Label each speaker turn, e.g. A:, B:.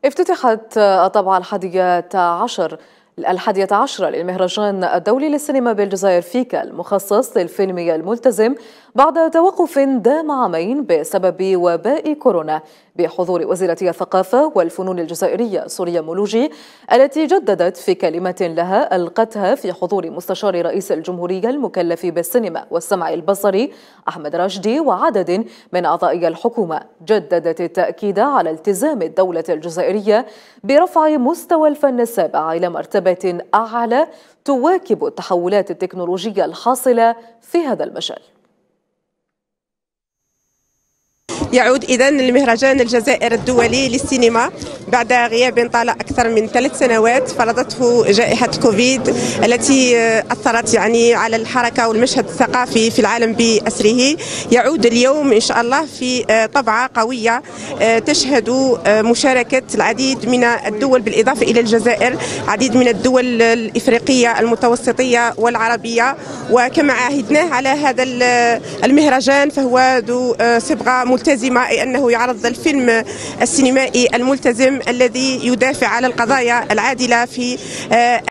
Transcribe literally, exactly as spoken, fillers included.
A: افتتحت الطبعة الحادية عشر الحادية عشرة للمهرجان الدولي للسينما بالجزائر فيكا المخصص للفيلم الملتزم بعد توقف دام عامين بسبب وباء كورونا، بحضور وزيرة الثقافة والفنون الجزائرية سوريا مولوجي، التي جددت في كلمة لها ألقتها في حضور مستشار رئيس الجمهورية المكلف بالسينما والسمع البصري أحمد راشدي وعدد من أعضاء الحكومة. جددت التأكيد على التزام الدولة الجزائرية برفع مستوى الفن السابع إلى مرتبة أعلى تواكب التحولات التكنولوجية الحاصلة في هذا المجال.
B: يعود إذن المهرجان الجزائر الدولي للسينما بعد غياب طال أكثر من ثلاث سنوات فرضته جائحة كوفيد التي أثرت يعني على الحركة والمشهد الثقافي في العالم بأسره. يعود اليوم إن شاء الله في طبعة قوية تشهد مشاركة العديد من الدول بالإضافة إلى الجزائر، عديد من الدول الإفريقية المتوسطية والعربية. وكما عهدناه على هذا المهرجان فهو ذو صبغة ملتزمة، أي أنه يعرض الفيلم السينمائي الملتزم الذي يدافع على القضايا العادلة في